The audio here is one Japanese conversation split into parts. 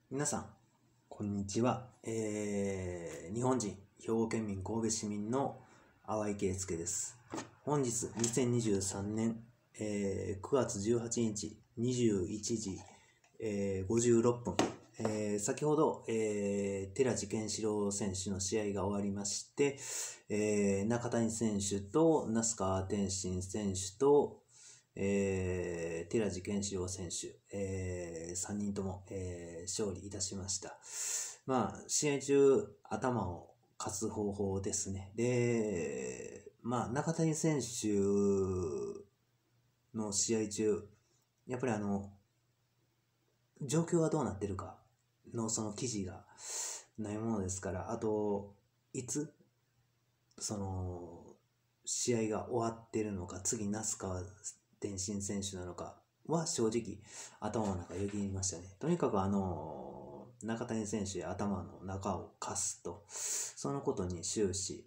皆さん、こんにちは。日本人、兵庫県民、神戸市民の淡井圭介です。本日、2023年、9月18日、21時、56分、先ほど、寺地健志郎選手の試合が終わりまして、中谷選手と那須川天心選手と、寺地健志郎選手、3人とも、勝利いたしました。試合中、頭を貸す方法ですね。で、中谷選手の試合中、やっぱり状況がどうなってるかのその記事がないものですから、あと、いつ、試合が終わってるのか、次、那須川天心選手なのかは正直頭の中よぎりましたね。とにかく中谷選手や頭の中を貸すと、そのことに終始、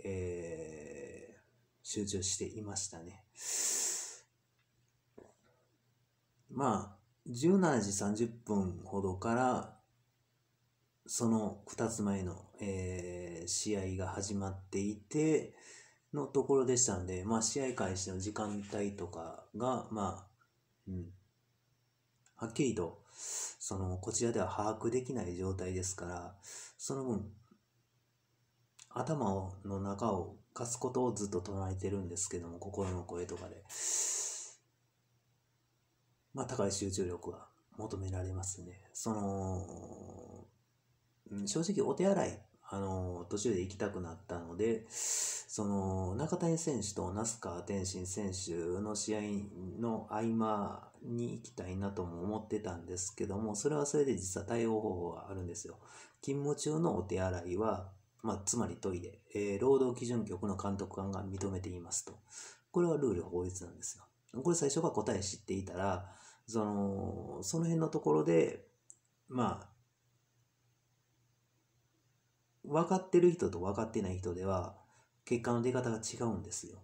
集中していましたね。17時30分ほどからその2つ前の、試合が始まっていてのところでしたので、試合開始の時間帯とかが、はっきりとこちらでは把握できない状態ですから、その分頭の中を貸すことをずっと唱えてるんですけども、心の声とかで高い集中力が求められますね。正直お手洗い途中で行きたくなったので、中谷選手と那須川天心選手の試合の合間に行きたいなとも思ってたんですけども、それはそれで実は対応方法があるんですよ。勤務中のお手洗いは、つまりトイレ、労働基準局の監督官が認めていますと。これはルール法律なんですよ。これ最初から答え知っていたら、その辺のところで、分かってる人と分かってない人では結果の出方が違うんですよ。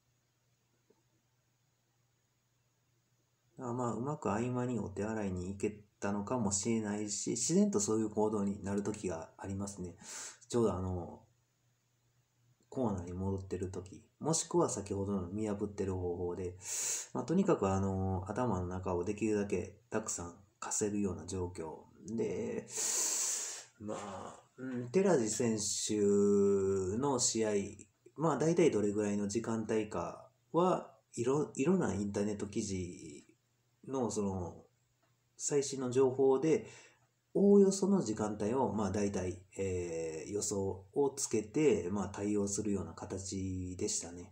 だからうまく合間にお手洗いに行けたのかもしれないし、自然とそういう行動になる時がありますね。ちょうどコーナーに戻ってる時、もしくは先ほどの見破ってる方法で、とにかく頭の中をできるだけたくさん貸せるような状況で、寺地選手の試合、大体どれぐらいの時間帯かはいろんなインターネット記事の最新の情報で、おおよその時間帯を大体、予想をつけて、対応するような形でしたね。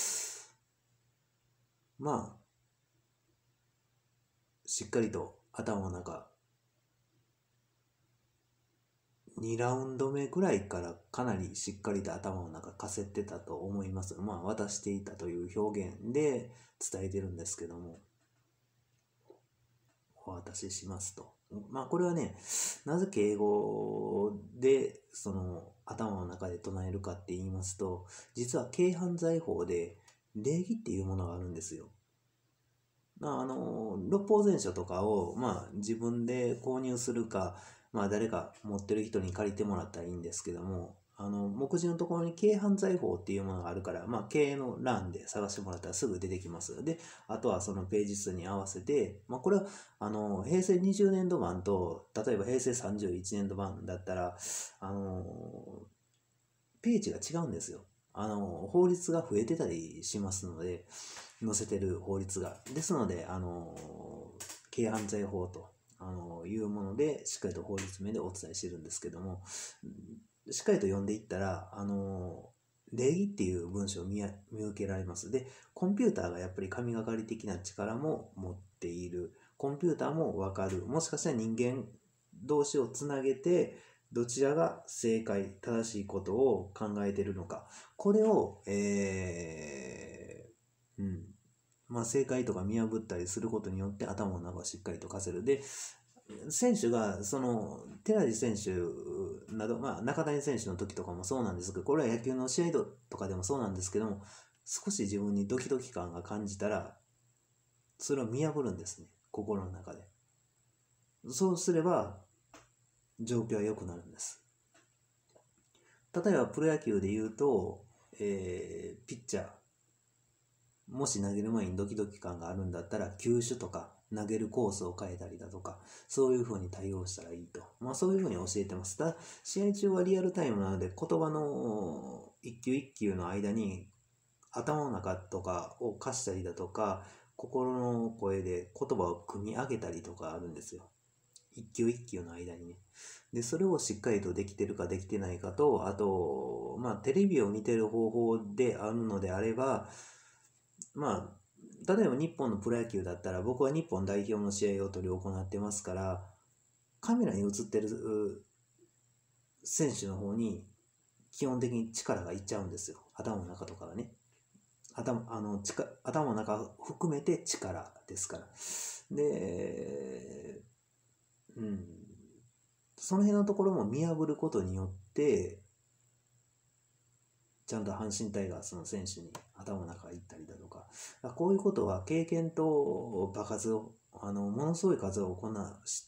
しっかりと頭の中、2ラウンド目ぐらいからかなりしっかりと頭の中かせてたと思います。渡していたという表現で伝えてるんですけども、お渡ししますと。これはね、なぜ敬語で頭の中で唱えるかって言いますと、実は軽犯罪法で礼儀っていうものがあるんですよ。六法全書とかを、自分で購入するか、誰か持ってる人に借りてもらったらいいんですけども、目次のところに軽犯罪法っていうものがあるから、軽の欄で探してもらったらすぐ出てきます。で、あとはそのページ数に合わせて、これは、平成20年度版と、例えば平成31年度版だったら、ページが違うんですよ。法律が増えてたりしますので、載せてる法律が。ですので、軽犯罪法というもので、しっかりと法律名でお伝えしてるんですけども、しっかりと読んでいったら、礼儀っていう文章を見受けられます。で、コンピューターがやっぱり神がかり的な力も持っている。コンピューターもわかる。もしかしたら人間同士をつなげて、どちらが正解、正しいことを考えているのか。これを、正解とか見破ったりすることによって頭の中をしっかりと課せる。で、選手が、寺地選手など、中谷選手の時とかもそうなんですけど、これは野球の試合とかでもそうなんですけども、少し自分にドキドキ感が感じたら、それを見破るんですね、心の中で。そうすれば、 状況は良くなるんです。例えばプロ野球で言うと、ピッチャー、もし投げる前にドキドキ感があるんだったら、球種とか投げるコースを変えたりだとか、そういう風に対応したらいいと。そういう風に教えてます。ただ、試合中はリアルタイムなので、言葉の一球一球の間に、頭の中とかを貸したりだとか、心の声で言葉を組み上げたりとかあるんですよ。一球一球の間にね。で、それをしっかりとできてるかできてないかと、あと、テレビを見てる方法であるのであれば、例えば日本のプロ野球だったら、僕は日本代表の試合を取り行ってますから、カメラに映ってる選手の方に基本的に力がいっちゃうんですよ。頭の中とかはね。頭の中含めて力ですから。で、その辺のところも見破ることによって、ちゃんと阪神タイガースの選手に頭の中がいったりだとか、こういうことは経験と場数を、ものすごい数をこなして、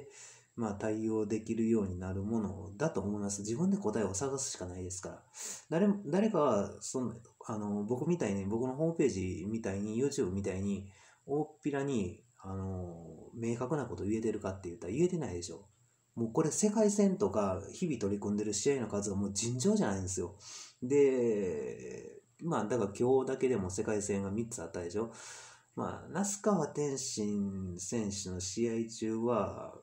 対応できるようになるものだと思います。自分で答えを探すしかないですから。誰かは僕みたいに、僕のホームページみたいに、YouTube みたいに、大っぴらに、明確なこと言えてるかって言ったら言えてないでしょ。もうこれ世界戦とか日々取り組んでる試合の数がもう尋常じゃないんですよ。で、だから今日だけでも世界戦が3つあったでしょ。那須川天心選手の試合中は、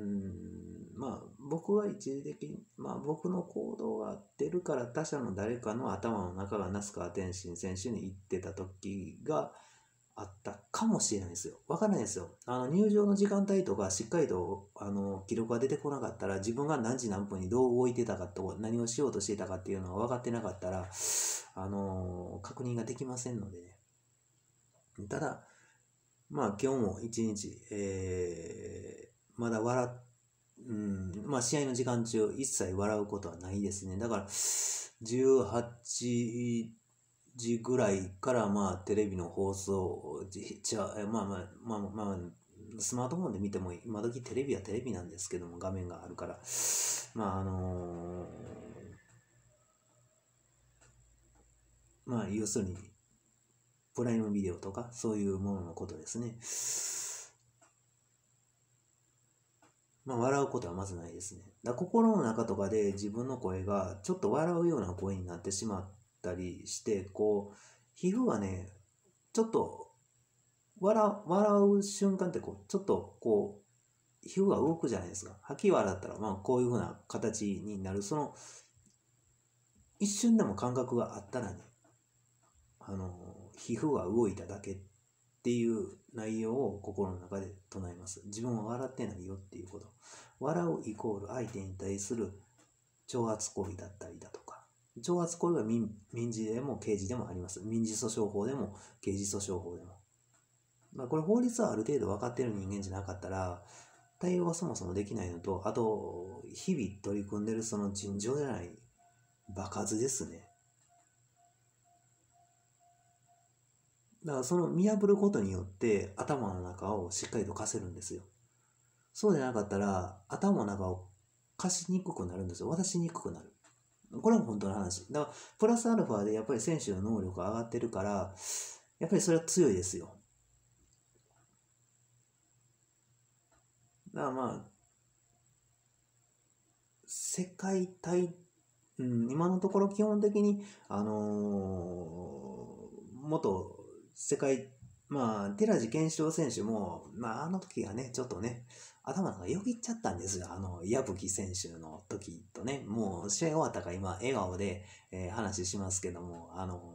僕は一時的に、僕の行動が合ってるから他者の誰かの頭の中が那須川天心選手に言ってた時があったかもしれないですよ。わからないですよ。入場の時間帯とかしっかりと記録が出てこなかったら、自分が何時何分にどう動いてたかと何をしようとしていたかっていうのが分かってなかったら、確認ができませんのでね。ただ、今日も一日、まだ試合の時間中一切笑うことはないですね。だから、18時ぐらいからテレビの放送、スマートフォンで見ても今時テレビはテレビなんですけども、画面があるから、要するに、プライムビデオとか、そういうもののことですね。笑うことはまずないですね。心の中とかで自分の声がちょっと笑うような声になってしまったりして、皮膚がね、ちょっと笑う瞬間ってちょっと皮膚が動くじゃないですか。吐き笑ったら、こういう風な形になる。その、一瞬でも感覚があったらね、皮膚が動いただけっていう内容を心の中で唱えます。自分は笑ってないよっていうこと。笑うイコール相手に対する挑発行為だったりだとか。挑発行為は民事でも刑事でもあります。民事訴訟法でも刑事訴訟法でも。これ法律はある程度分かっている人間じゃなかったら、対応がそもそもできないのと、あと、日々取り組んでるその尋常じゃない場数ですね。だからその見破ることによって頭の中をしっかりと貸せるんですよ。そうでなかったら頭の中を貸しにくくなるんですよ。渡しにくくなる。これも本当の話。だからプラスアルファでやっぱり選手の能力が上がってるから、やっぱりそれは強いですよ。だから世界大、今のところ基本的に、元世界、寺地拳四朗選手も、あの時がね、ちょっとね、頭がよぎっちゃったんですよ。矢吹選手の時とね、もう試合終わったから今、笑顔で、話しますけども、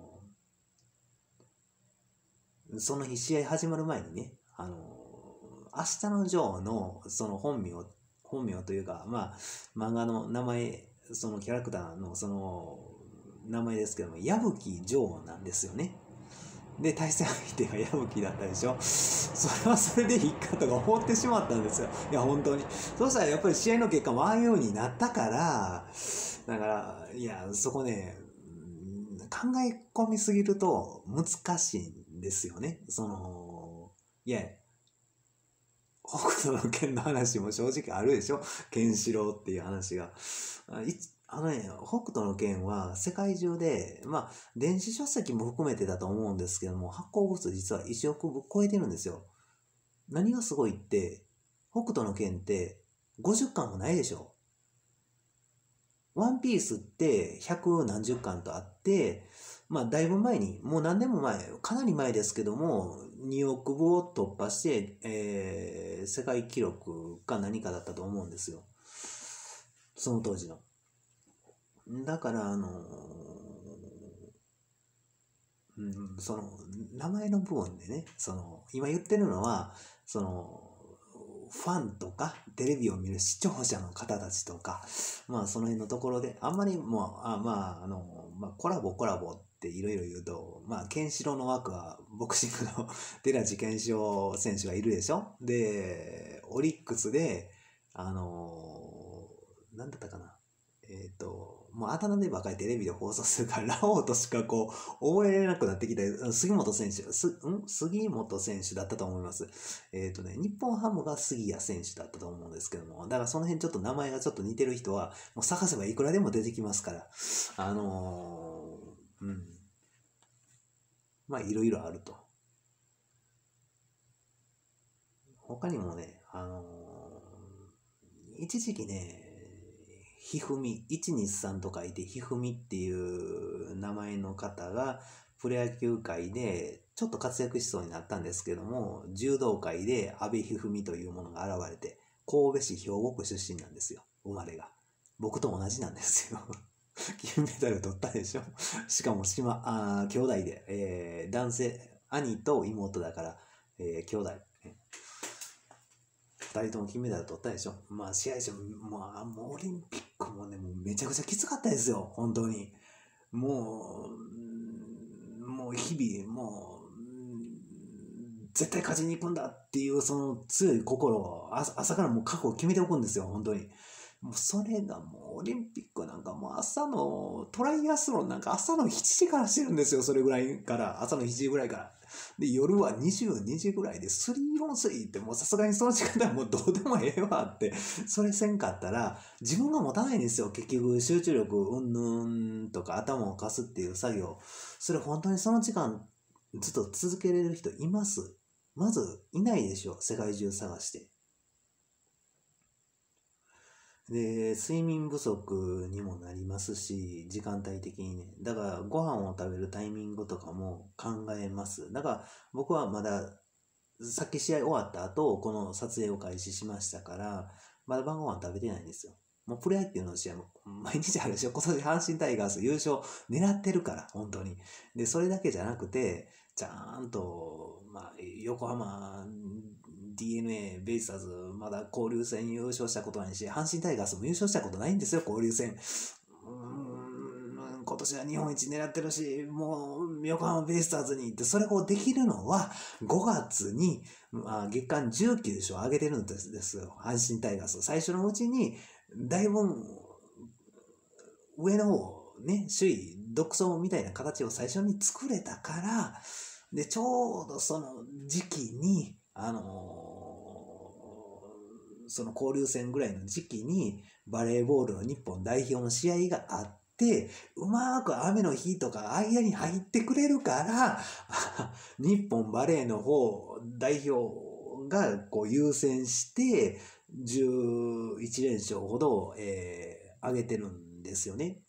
その日試合始まる前にね、明日のジョーのその本名というか、漫画の名前、そのキャラクターのその名前ですけども、矢吹ジョーなんですよね。で、対戦相手が矢吹だったでしょ。それはそれでいいかとか思ってしまったんですよ。いや、本当に。そしたらやっぱり試合の結果もああいうようになったから、だから、いや、そこね、考え込みすぎると難しいんですよね。いや、 北斗の拳の話も正直あるでしょ。ケンシロウっていう話が。北斗の拳は世界中で、まあ、電子書籍も含めてだと思うんですけども、発行部数実は1億部超えてるんですよ。何がすごいって、北斗の拳って50巻もないでしょ。ワンピースって100何十巻とあって、まあだいぶ前に、もう何年も前、かなり前ですけども、2億部を突破して、世界記録か何かだったと思うんですよ。その当時の。だから、その、名前の部分でね、今言ってるのは、ファンとか、テレビを見る視聴者の方たちとか、まあ、その辺のところで、あんまりもう、コラボっていろいろ言うと、まあ、ケンシロウの枠は、ボクシングの寺地ケンシロウ選手がいるでしょ。で、オリックスで、なんだったかな。もうあだ名でばかりテレビで放送するから、ラオウとしかこう、覚えれなくなってきた、杉本選手だったと思います。日本ハムが杉谷選手だったと思うんですけども、だからその辺ちょっと名前がちょっと似てる人は、もう探せばいくらでも出てきますから、まあいろいろあると。他にもね、一時期ね、ひふみ、123と書いてひふみっていう名前の方がプロ野球界でちょっと活躍しそうになったんですけども、柔道界で阿部一二三というものが現れて、神戸市兵庫区出身なんですよ、生まれが。僕と同じなんですよ。金メダル取ったでしょ。しかも兄弟で、男性、兄と妹だから、兄弟。2人とも金メダル取ったでしょ。まあ試合中、もうオリンピックもね、もうめちゃくちゃきつかったですよ、本当に。もう日々、絶対勝ちに行くんだっていうその強い心を朝からもう覚悟を決めておくんですよ、本当に。もうそれがもうオリンピックなんかもう朝のトライアスロンなんか朝の7時からしてるんですよ、それぐらいから、朝の7時ぐらいから。で、夜は22時ぐらいで3on3ってもうさすがにその時間はもうどうでもええわって、それせんかったら自分が持たないんですよ、結局集中力うんぬんとか頭を貸すっていう作業。それ本当にその時間ずっと続けれる人います？まずいないでしょ、世界中探して。で、睡眠不足にもなりますし、時間帯的にね。だから、ご飯を食べるタイミングとかも考えます。だから、僕はまだ、さっき試合終わった後、この撮影を開始しましたから、まだ晩ご飯食べてないんですよ。もうプロ野球の試合も毎日あるでしょ。今年阪神タイガース優勝狙ってるから、本当に。で、それだけじゃなくて、ちゃんと、横浜、DNA、ベイスターズ、まだ交流戦優勝したことないし、阪神タイガースも優勝したことないんですよ、交流戦。今年は日本一狙ってるし、もう横浜ベイスターズに行って、それをできるのは5月に、月間19勝上げてるんですよ、阪神タイガース。最初のうちに、だいぶ上の方、ね、首位独走みたいな形を最初に作れたから、で、ちょうどその時期に、その交流戦ぐらいの時期にバレーボールの日本代表の試合があって、うまく雨の日とか間に入ってくれるから日本バレーの方代表がこう優先して11連勝ほど、上げてるんですよね。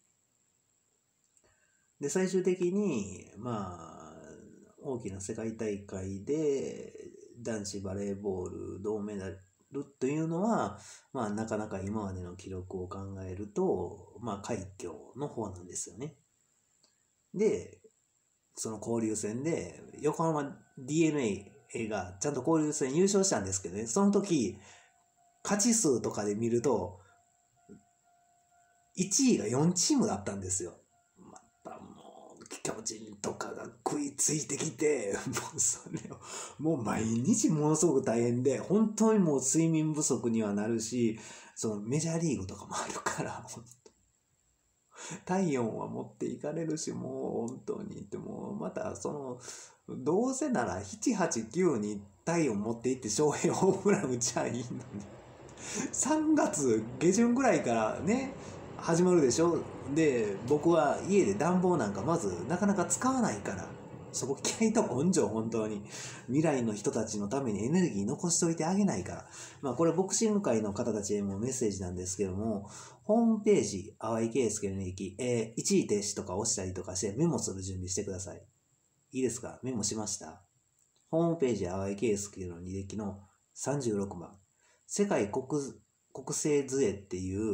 で、最終的に大きな世界大会で男子バレーボール銅メダルというのは、なかなか今までの記録を考えると、快挙の方なんですよね。で、その交流戦で、横浜 DNA がちゃんと交流戦優勝したんですけどね、その時、勝ち数とかで見ると、1位が4チームだったんですよ。巨人とかが食いついてきて、もうそれを、もう毎日ものすごく大変で、本当にもう睡眠不足にはなるし、そのメジャーリーグとかもあるから、 体温は持っていかれるし、もう本当に。でも、またどうせなら7、8、9に体温持っていって翔平ホームラン打ちゃいいのに。3月下旬ぐらいからね、始まるでしょ。で、僕は家で暖房なんかまずなかなか使わないから、そこ気合と根性、本当に。未来の人たちのためにエネルギー残しておいてあげないから。まあこれボクシング界の方たちへもメッセージなんですけども、ホームページ、淡井圭介の履歴、一時停止とか押したりとかしてメモする準備してください。いいですか？メモしました。ホームページ、淡井圭介の履歴の36番。世界国勢図会っていう、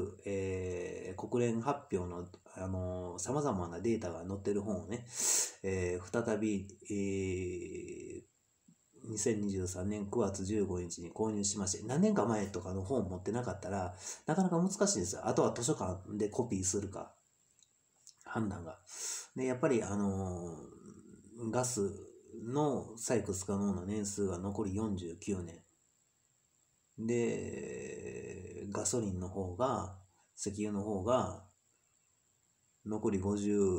国連発表の、様々なデータが載ってる本をね、再び、2023年9月15日に購入しまして、何年か前とかの本を持ってなかったら、なかなか難しいんですよ。あとは図書館でコピーするか、判断が。で、やっぱり、ガスの採掘可能な年数が残り49年。で、ガソリンの方が、石油の方が、残り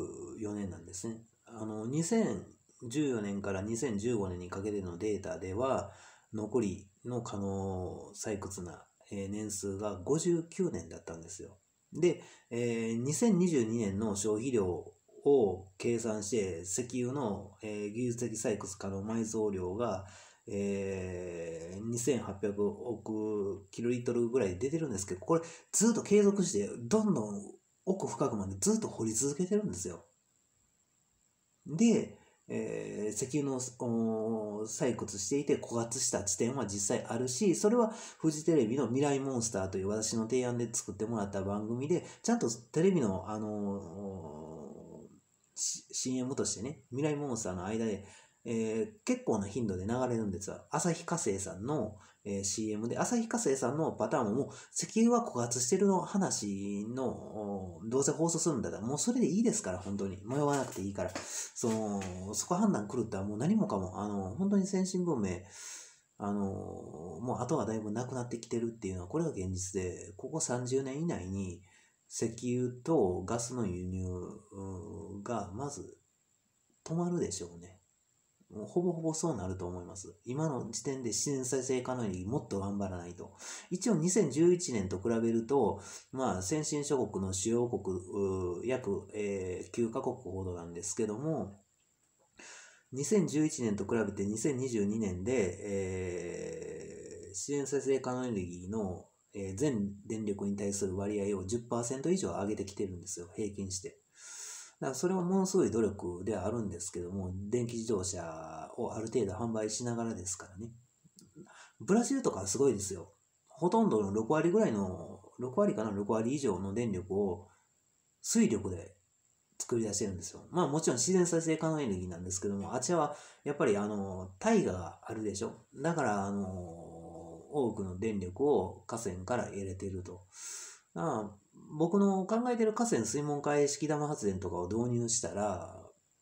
54年なんですね。2014年から2015年にかけてのデータでは、残りの可能採掘な年数が59年だったんですよ。で、2022年の消費量を計算して、石油の、技術的採掘可能埋蔵量が、2800億キロリットルぐらい出てるんですけど、これずっと継続してどんどん奥深くまでずっと掘り続けてるんですよ。で、石油の採掘していて枯渇した地点は実際あるし、それはフジテレビの未来モンスターという私の提案で作ってもらった番組で、ちゃんとテレビの、CM としてね、未来モンスターの間で、結構な頻度で流れるんですよ。旭化成さんの、CM で、旭化成さんのパターンももう石油は枯渇してるの話の、どうせ放送するんだったら、もうそれでいいですから、本当に。迷わなくていいから。そこ判断狂ったらもう何もかも、本当に先進文明、もう後がだいぶなくなってきてるっていうのは、これが現実で、ここ30年以内に、石油とガスの輸入がまず止まるでしょうね。もうほぼほぼそうなると思います。今の時点で自然再生可能にもっと頑張らないと。一応2011年と比べると、まあ先進諸国の主要国約、9カ国ほどなんですけども、2011年と比べて2022年で、自然再生可能エネルギーの全電力に対する割合を 10% 以上上げてきてるんですよ、平均して。だからそれはものすごい努力ではあるんですけども、電気自動車をある程度販売しながらですからね。ブラジルとかはすごいですよ。ほとんどの6割ぐらいの、6割かな、6割以上の電力を水力で作り出してるんですよ。まあもちろん自然再生可能エネルギーなんですけども、あちらはやっぱり大河があるでしょ。だから多くの電力を河川から入れていると。僕の考えている河川水門海式玉発電とかを導入したら、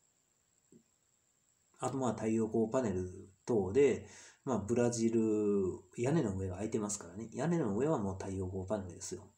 あとまあ太陽光パネル等で、まあブラジル、屋根の上が空いてますからね。屋根の上はもう太陽光パネルですよ。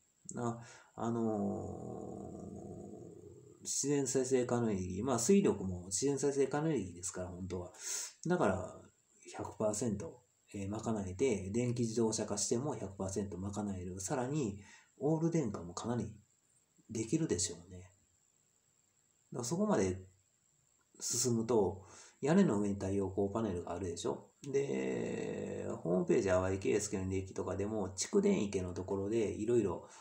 自然再生可能エネルギー、まあ水力も自然再生可能エネルギーですから、本当は。だから100%賄えて、電気自動車化しても 100% 賄える。さらに、オール電化もかなりできるでしょうね。だからそこまで進むと、屋根の上に太陽光パネルがあるでしょ。で、ホームページ淡井圭介の履歴とかでも、蓄電池のところでいろいろ、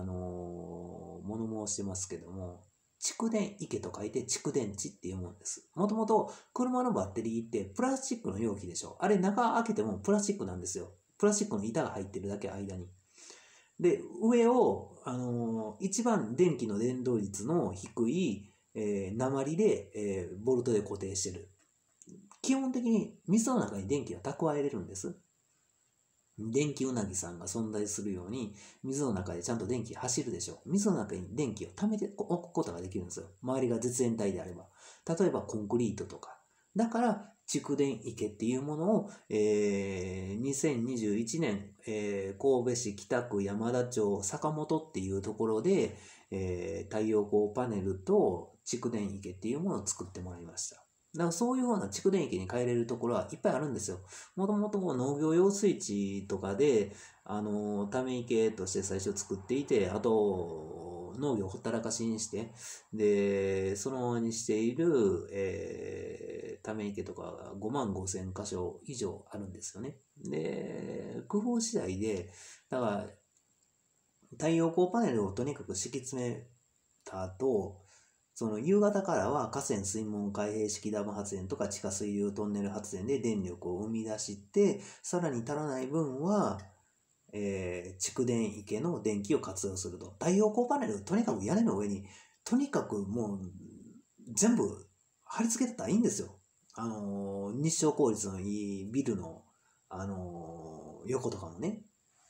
物申してますけども、蓄電池と書いて蓄電池っていうもんです。もともと車のバッテリーってプラスチックの容器でしょ。あれ中開けてもプラスチックなんですよ。プラスチックの板が入ってるだけ間に。で、上を、一番電気の伝導率の低い、鉛で、ボルトで固定してる。基本的に水の中に電気が蓄えれるんです。電気うなぎさんが存在するように、水の中でちゃんと電気走るでしょう。水の中に電気を溜めておくことができるんですよ。周りが絶縁体であれば。例えばコンクリートとか、 だから、蓄電池っていうものを、2021年、神戸市北区山田町坂本っていうところで、太陽光パネルと蓄電池っていうものを作ってもらいました。だからそういうような蓄電池に変えれるところはいっぱいあるんですよ。もともと農業用水地とかで、ため池として最初作っていて、あと、農業をほったらかしにして、で、そのままにしている、ため池とかが5万5千箇所以上あるんですよね。で、工夫次第で、だから、太陽光パネルをとにかく敷き詰めた後、その夕方からは河川水門開閉式ダム発電とか地下水流トンネル発電で電力を生み出して、さらに足らない分は、蓄電池の電気を活用すると。太陽光パネル、とにかく屋根の上に、とにかくもう全部貼り付けてたらいいんですよ。日照効率のいいビルの、横とかもね。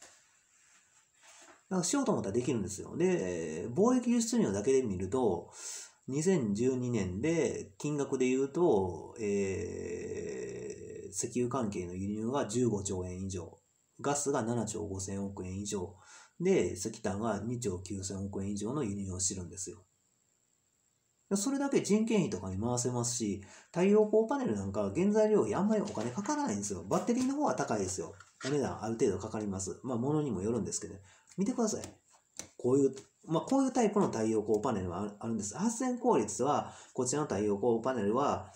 だからしようと思ったらできるんですよ。で、貿易輸出入だけで見ると、2012年で金額で言うと、石油関係の輸入が15兆円以上、ガスが7兆5千億円以上、で、石炭が2兆9千億円以上の輸入をしてるんですよ。それだけ人件費とかに回せますし、太陽光パネルなんか原材料費あんまりお金かからないんですよ。バッテリーの方は高いですよ。お値段ある程度かかります。まあ物にもよるんですけど、見てください。こういうタイプの太陽光パネルはあるんです。発電効率は、こちらの太陽光パネルは、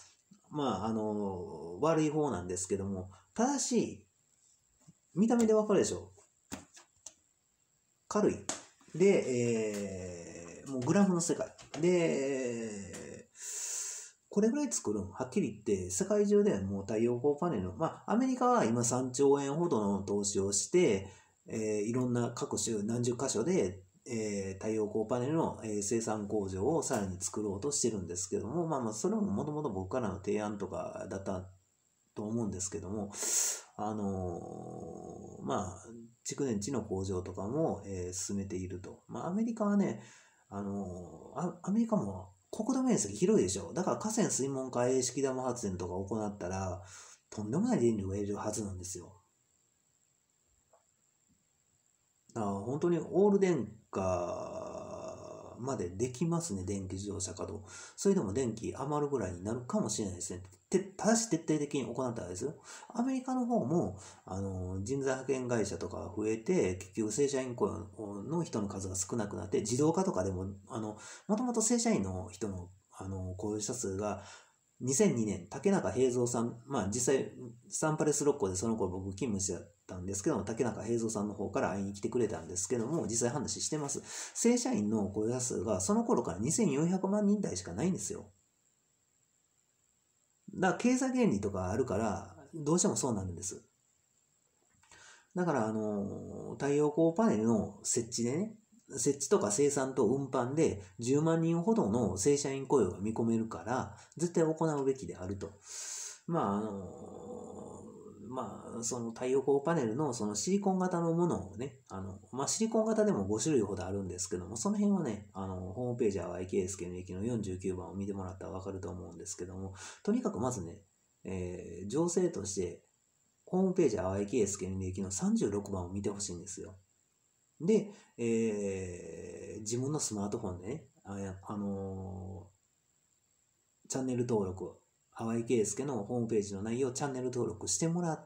悪い方なんですけども、ただし、見た目でわかるでしょ。軽い。で、もうグラムの世界。で、これぐらい作るんはっきり言って、世界中でもう太陽光パネル、アメリカは今3兆円ほどの投資をして、いろんな各種何十箇所で、太陽光パネルの、生産工場をさらに作ろうとしてるんですけども、それももともと僕からの提案とかだったと思うんですけども、蓄電池の工場とかも、進めていると。アメリカはね、アメリカも国土面積広いでしょ。だから河川水門開閉式ダム発電とか行ったら、とんでもない電力が得るはずなんですよ。本当にオール電化までできますね、電気自動車稼働。それでも電気余るぐらいになるかもしれないですね。ただし徹底的に行ったらですよ。アメリカの方も、人材派遣会社とかが増えて、結局正社員雇用の人の数が少なくなって、自動化とかでも、もともと正社員の人の、雇用者数が、2002年、竹中平蔵さん、実際、サンパレス6校でその頃僕勤務してたんですけども、竹中平蔵さんの方から会いに来てくれたんですけども、実際話してます。正社員の雇用者数がその頃から2400万人台しかないんですよ。だから経済原理とかあるから、どうしてもそうなるんです。だから、太陽光パネルの設置でね、設置とか生産と運搬で10万人ほどの正社員雇用が見込めるから、絶対行うべきであると。その太陽光パネルのそのシリコン型のものをね、シリコン型でも5種類ほどあるんですけども、その辺はね、ホームページは YKSK の駅の49番を見てもらったらわかると思うんですけども、とにかくまずね、情勢として、ホームページは YKSK の駅の36番を見てほしいんですよ。で、自分のスマートフォンでね、チャンネル登録、淡井圭介のホームページの内容をチャンネル登録してもらって、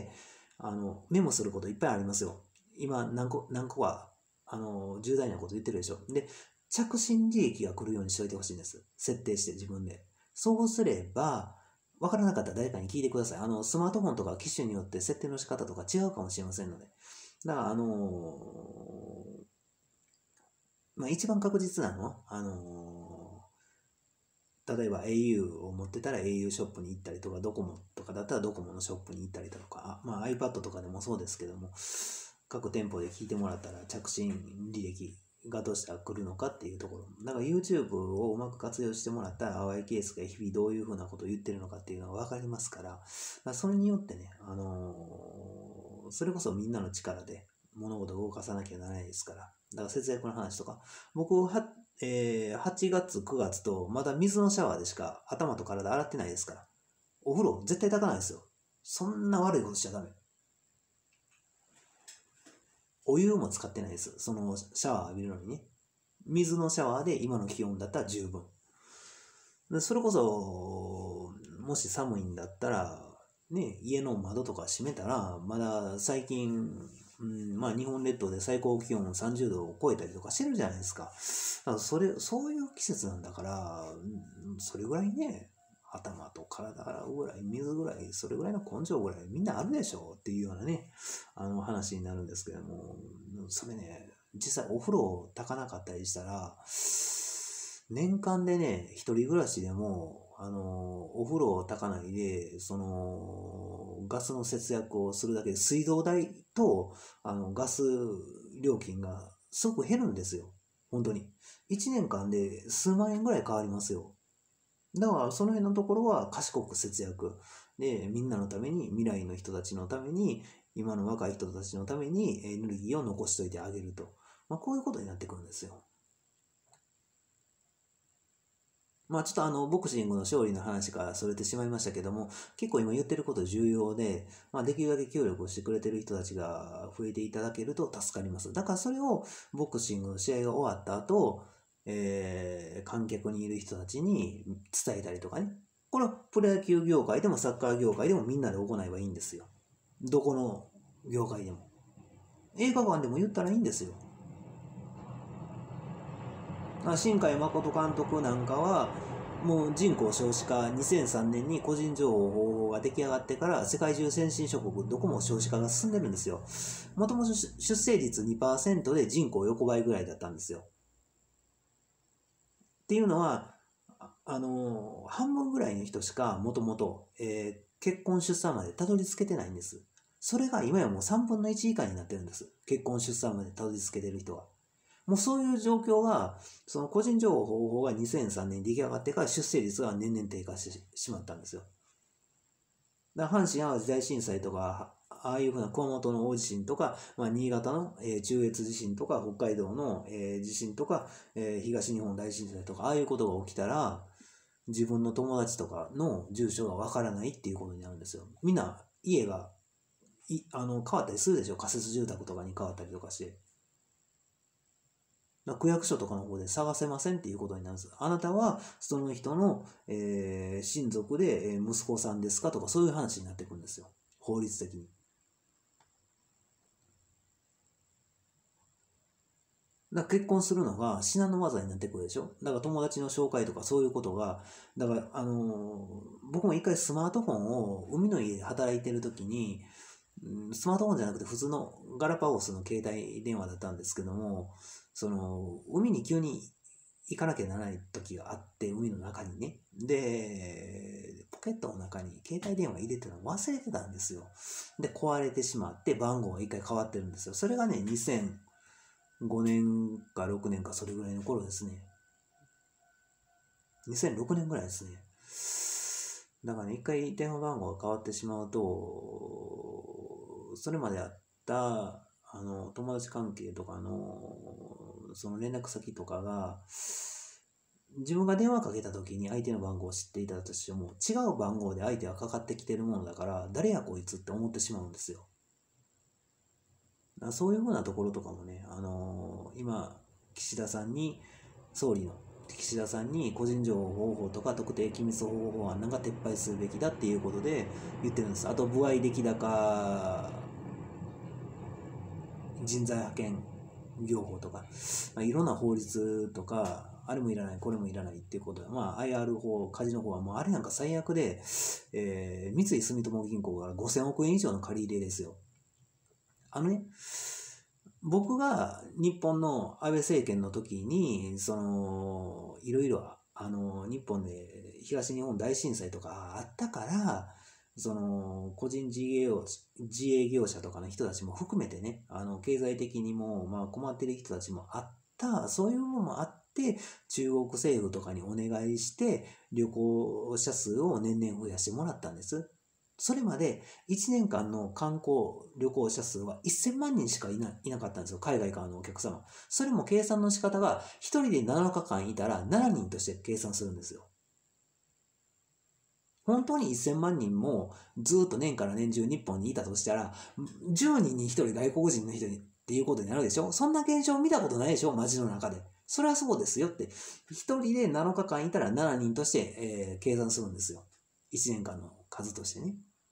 メモすることいっぱいありますよ。今何個か、重大なこと言ってるでしょ。で、着信利益が来るようにしておいてほしいんです。設定して自分で。そうすれば、わからなかったら誰かに聞いてください。スマートフォンとか機種によって設定の仕方とか違うかもしれませんので。だから、一番確実なのは、例えば au を持ってたら au ショップに行ったりとか、ドコモとかだったらドコモのショップに行ったりとか、iPad とかでもそうですけども、各店舗で聞いてもらったら着信履歴がどうしたら来るのかっていうところ。だから YouTube をうまく活用してもらったら、淡井ケースが日々どういうふうなことを言ってるのかっていうのがわかりますから、それによってね、それこそみんなの力で物事を動かさなきゃならないですから。だから節約の話とか、僕は、8月、9月とまだ水のシャワーでしか頭と体洗ってないですから。 お風呂絶対炊かないですよ。そんな悪いことしちゃダメ。お湯も使ってないです。そのシャワー浴びるのにね。水のシャワーで今の気温だったら十分。でそれこそ、もし寒いんだったら、ね、家の窓とか閉めたら、まだ最近、まあ日本列島で最高気温30度を超えたりとかしてるじゃないですか。だからそういう季節なんだから、それぐらいね、頭と体洗うぐらい、水ぐらい、それぐらいの根性ぐらいみんなあるでしょうっていうようなね、話になるんですけども、それね、実際お風呂を炊かなかったりしたら、年間でね、一人暮らしでも、お風呂を炊かないで、ガスの節約をするだけで、水道代と、ガス料金がすごく減るんですよ。本当に。1年間で数万円ぐらい変わりますよ。だから、その辺のところは賢く節約。で、みんなのために、未来の人たちのために、今の若い人たちのためにエネルギーを残しといてあげると。こういうことになってくるんですよ。ちょっとボクシングの勝利の話からそれてしまいましたけども、結構今言ってること重要で、できるだけ協力をしてくれてる人たちが増えていただけると助かります。だからそれをボクシングの試合が終わった後、観客にいる人たちに伝えたりとかね。これはプロ野球業界でもサッカー業界でもみんなで行えばいいんですよ。どこの業界でも。映画館でも言ったらいいんですよ。新海誠監督なんかは、もう人口少子化、2003年に個人情報保護法が出来上がってから世界中先進諸国どこも少子化が進んでるんですよ。もともと出生率 2% で人口横ばいぐらいだったんですよ。っていうのは、半分ぐらいの人しかもともと結婚出産までたどり着けてないんです。それが今やもう3分の1以下になってるんです。結婚出産までたどり着けてる人は。もうそういう状況が、その個人情報保護法が2003年に出来上がってから出生率が年々低下してしまったんですよ。だから阪神・淡路大震災とか、ああいうふうな熊本の大地震とか、新潟の、中越地震とか、北海道の、地震とか、東日本大震災とか、ああいうことが起きたら、自分の友達とかの住所がわからないっていうことになるんですよ。みんな家が変わったりするでしょ。仮設住宅とかに変わったりとかして。区役所とかの方で探せませんっていうことになるんです。あなたはその人の、親族で、息子さんですかとかそういう話になってくるんですよ。法律的に。だから結婚するのが至難の業になってくるでしょ。だから友達の紹介とかそういうことが、だから、僕も一回スマートフォンを海の家で働いてる時に、スマートフォンじゃなくて普通のガラパゴスの携帯電話だったんですけども、海に急に行かなきゃならない時があって、海の中にね。で、ポケットの中に携帯電話入れてるの忘れてたんですよ。で、壊れてしまって番号が一回変わってるんですよ。それがね、2005年か6年かそれぐらいの頃ですね。2006年ぐらいですね。だからね、一回電話番号が変わってしまうと、それまであった、友達関係とかの、その連絡先とかが、自分が電話かけた時に相手の番号を知っていたとしても、違う番号で相手はかかってきてるものだから、誰やこいつって思ってしまうんですよ。そういうふうなところとかもね、今、総理の岸田さんに個人情報保護法とか特定機密保護法案なんか撤廃するべきだっていうことで言ってるんです。あと、歩合出来高人材派遣業法とか、いろんな法律とか、あれもいらない、これもいらないっていうことで、IR 法、カジノ法はもうあれなんか最悪で、三井住友銀行が5000億円以上の借り入れですよ。僕が日本の安倍政権の時に、いろいろ、日本で東日本大震災とかあったから、個人自営業者とかの人たちも含めてね、経済的にも、困ってる人たちもあった、そういうものもあって、中国政府とかにお願いして、旅行者数を年々増やしてもらったんです。それまで1年間の観光旅行者数は1000万人しかいなかったんですよ。海外からのお客様。それも計算の仕方が、1人で7日間いたら7人として計算するんですよ。 本当に1000万人もずっと年から年中日本にいたとしたら、10人に1人外国人の人っていうことになるでしょ。そんな現象見たことないでしょ、街の中で。それはそうですよって。1人で7日間いたら7人として、計算するんですよ。1年間の数としてね。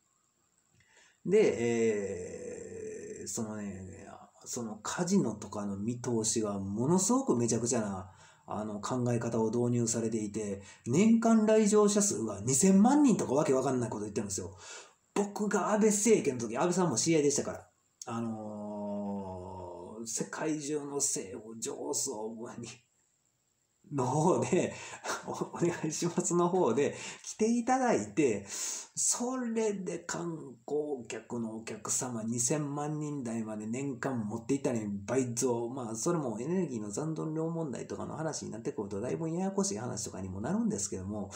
で、そのカジノとかの見通しがものすごくめちゃくちゃな考え方を導入されていて、年間来場者数が2000万人とかわけわかんないこと言ってるんですよ。僕が安倍政権の時、安倍さんも知り合いでしたから、世界中の政府上層部にの方でお願いしますの方で来ていただいて、それで観光客のお客様2000万人台まで年間持っていったり倍増、まあそれもエネルギーの残存量問題とかの話になってくるとだいぶややこしい話とかにもなるんですけども、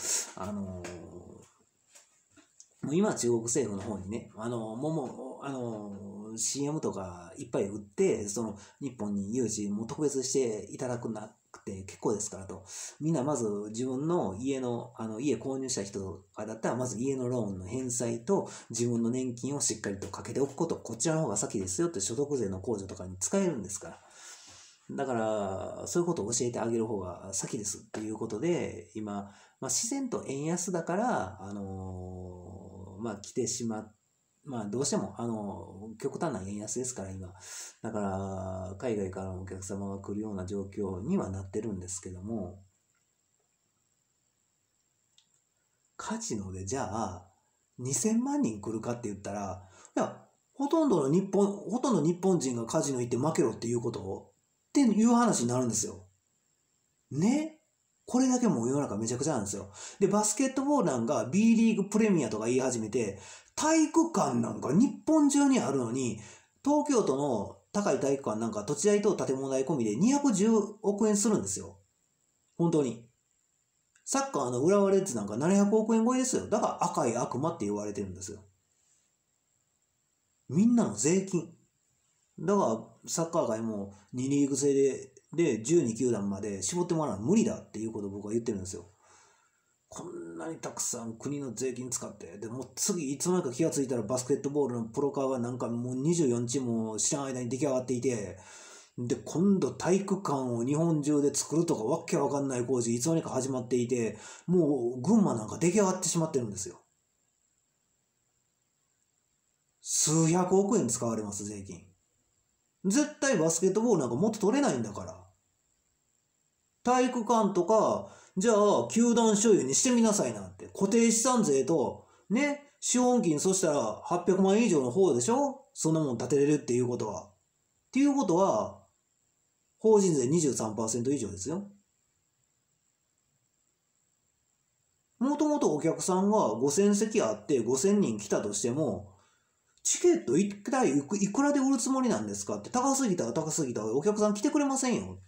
もう今は中国政府の方にね、CM とかいっぱい売って、その日本に誘致も特別していただくなくて結構ですからと。みんなまず自分の家の、家購入した人とかだったら、まず家のローンの返済と自分の年金をしっかりとかけておくこと、こちらの方が先ですよって所得税の控除とかに使えるんですから。だから、そういうことを教えてあげる方が先ですっていうことで、今、自然と円安だから、来てしまっどうしても、極端な円安ですから、今。だから、海外からのお客様が来るような状況にはなってるんですけども、カジノでじゃあ、2000万人来るかって言ったら、いや、ほとんど日本人がカジノ行って負けろっていうことっていう話になるんですよ。ね。これだけもう世の中めちゃくちゃなんですよ。で、バスケットボールなんか B リーグプレミアとか言い始めて、体育館なんか日本中にあるのに、東京都の高い体育館なんか土地代と建物代込みで210億円するんですよ。本当に。サッカーの浦和レッズなんか700億円超えですよ。だから赤い悪魔って言われてるんですよ。みんなの税金。だからサッカー界も2リーグ制で12球団まで絞ってもらうのは無理だっていうことを僕は言ってるんですよ。こんなにたくさん国の税金使って、でも次いつの間にか気がついたらバスケットボールのプロ化がなんかもう24チームも知らん間に出来上がっていて、で、今度体育館を日本中で作るとかわけわかんない工事いつの間にか始まっていて、もう群馬なんか出来上がってしまってるんですよ。数百億円使われます、税金。絶対バスケットボールなんかもっと取れないんだから。体育館とか、じゃあ、球団所有にしてみなさいなって。固定資産税と、ね、資本金、そしたら800万以上の方でしょ、そんなもん建てれるっていうことは。っていうことは、法人税 23% 以上ですよ。もともとお客さんが5000席あって5000人来たとしても、チケット一体いくらで売るつもりなんですかって、高すぎたら高すぎたらお客さん来てくれませんよって。